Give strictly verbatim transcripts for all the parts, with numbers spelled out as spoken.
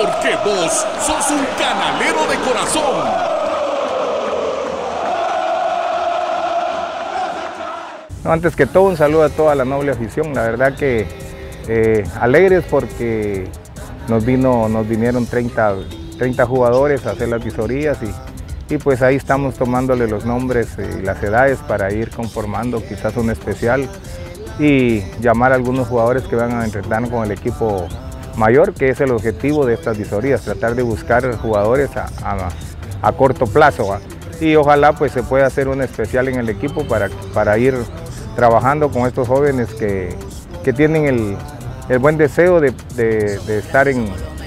porque vos sos un canalero de corazón. No, antes que todo, un saludo a toda la noble afición. La verdad que eh, alegres porque nos, vino, nos vinieron treinta, treinta jugadores a hacer las visorías y, y pues ahí estamos tomándole los nombres y las edades para ir conformando quizás un especial y llamar a algunos jugadores que van a entrenar con el equipo mayor, que es el objetivo de estas visorías, tratar de buscar jugadores a, a, a corto plazo, ¿va? Y ojalá pues se pueda hacer un especial en el equipo para, para ir trabajando con estos jóvenes que, que tienen el, el buen deseo de, de, de estar en,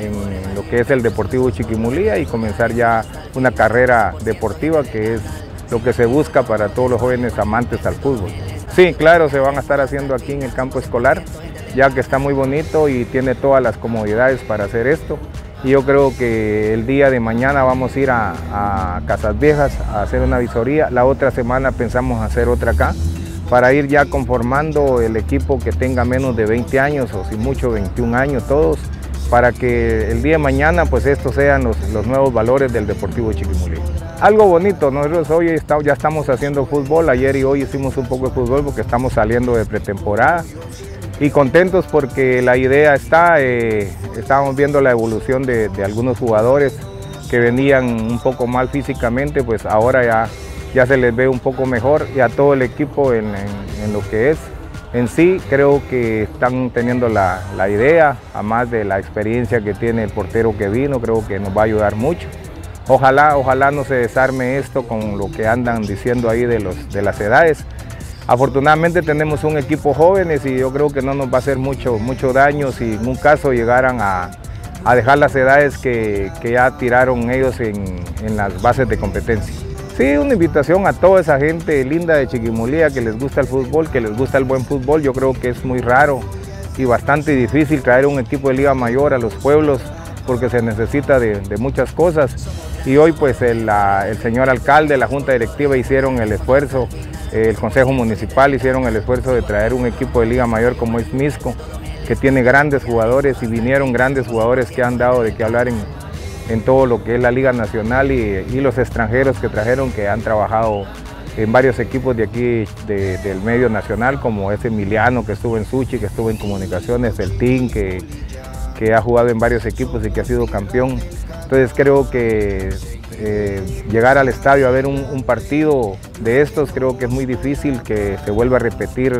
en lo que es el Deportivo Chiquimulía y comenzar ya una carrera deportiva, que es lo que se busca para todos los jóvenes amantes al fútbol. Sí, claro, se van a estar haciendo aquí en el campo escolar, ya que está muy bonito y tiene todas las comodidades para hacer esto. Y yo creo que el día de mañana vamos a ir a, a Casas Viejas a hacer una visoría. La otra semana pensamos hacer otra acá, para ir ya conformando el equipo que tenga menos de veinte años o si mucho veintiún años todos, para que el día de mañana pues estos sean los, los nuevos valores del Deportivo Chiquimulía. Algo bonito, nosotros hoy está, ya estamos haciendo fútbol, ayer y hoy hicimos un poco de fútbol porque estamos saliendo de pretemporada y contentos porque la idea está, eh, estábamos viendo la evolución de, de algunos jugadores que venían un poco mal físicamente, pues ahora ya, ya se les ve un poco mejor, y a todo el equipo en, en, en lo que es en sí, creo que están teniendo la, la idea, además de la experiencia que tiene el portero que vino, creo que nos va a ayudar mucho. Ojalá, ojalá no se desarme esto con lo que andan diciendo ahí de, los, de las edades. Afortunadamente tenemos un equipo jóvenes y yo creo que no nos va a hacer mucho, mucho daño si en un caso llegaran a, a dejar las edades que, que ya tiraron ellos en, en las bases de competencia. Sí, una invitación a toda esa gente linda de Chiquimulía que les gusta el fútbol, que les gusta el buen fútbol. Yo creo que es muy raro y bastante difícil traer un equipo de Liga Mayor a los pueblos porque se necesita de, de muchas cosas. Y hoy pues el, la, el señor alcalde, la junta directiva hicieron el esfuerzo, el consejo municipal hicieron el esfuerzo de traer un equipo de Liga Mayor como es Misco, que tiene grandes jugadores y vinieron grandes jugadores que han dado de qué hablar en, en todo lo que es la Liga Nacional y, y los extranjeros que trajeron que han trabajado en varios equipos de aquí de, del medio nacional, como es Emiliano que estuvo en Suchi, que estuvo en Comunicaciones, el Team que, que ha jugado en varios equipos y que ha sido campeón. Entonces creo que eh, llegar al estadio a ver un, un partido de estos creo que es muy difícil que se vuelva a repetir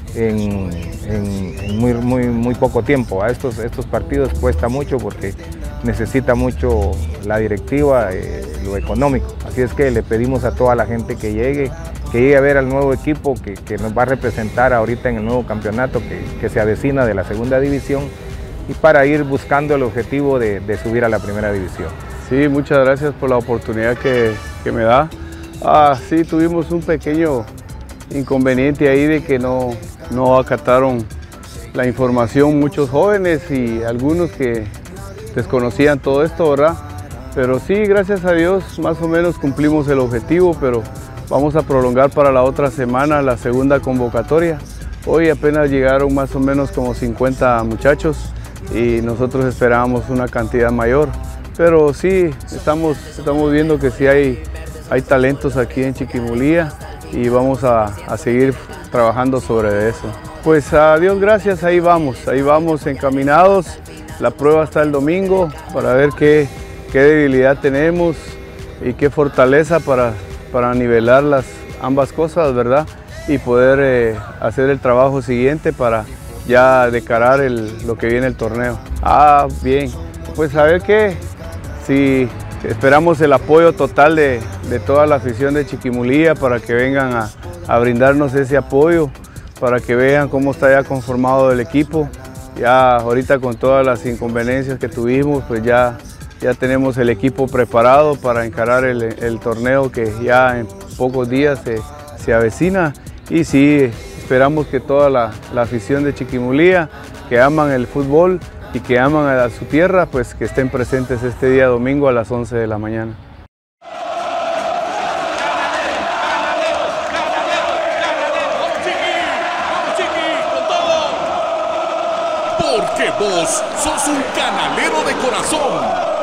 en, en, en muy, muy, muy poco tiempo. A estos, estos partidos cuesta mucho porque necesita mucho la directiva, eh, lo económico. Así es que le pedimos a toda la gente que llegue, que llegue a ver al nuevo equipo que, que nos va a representar ahorita en el nuevo campeonato que, que se avecina de la segunda división y para ir buscando el objetivo de, de subir a la primera división. Sí, muchas gracias por la oportunidad que, que me da. Ah, sí, tuvimos un pequeño inconveniente ahí de que no, no acataron la información muchos jóvenes y algunos que desconocían todo esto, ¿verdad? Pero sí, gracias a Dios, más o menos cumplimos el objetivo, pero vamos a prolongar para la otra semana la segunda convocatoria. Hoy apenas llegaron más o menos como cincuenta muchachos y nosotros esperábamos una cantidad mayor. Pero sí, estamos, estamos viendo que sí hay, hay talentos aquí en Chiquimulía y vamos a, a seguir trabajando sobre eso. Pues a Dios gracias, ahí vamos, ahí vamos encaminados. La prueba está el domingo para ver qué, qué debilidad tenemos y qué fortaleza para, para nivelar las, ambas cosas, ¿verdad? Y poder eh, hacer el trabajo siguiente para ya decarar el, lo que viene el torneo. Ah, bien, pues a ver qué, si esperamos el apoyo total de, de toda la afición de Chiquimulía para que vengan a, a brindarnos ese apoyo, para que vean cómo está ya conformado el equipo. Ya ahorita con todas las inconveniencias que tuvimos, pues ya, ya tenemos el equipo preparado para encarar el, el torneo que ya en pocos días se, se avecina. Y sí, esperamos que toda la, la afición de Chiquimulía, que aman el fútbol y que aman a su tierra, pues que estén presentes este día domingo a las once de la mañana. que vos sos un canalero de corazón.